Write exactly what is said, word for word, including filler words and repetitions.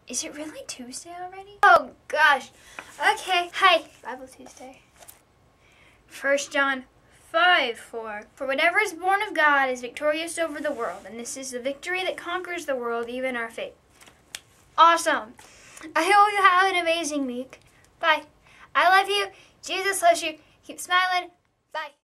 Is it really Tuesday already? Oh gosh. Okay. Hi. Bible Tuesday. First John five four. For whatever is born of God is victorious over the world, and this is the victory that conquers the world, even our faith. Awesome. I hope you have an amazing week. Bye. I love you. Jesus loves you. Keep smiling. Bye.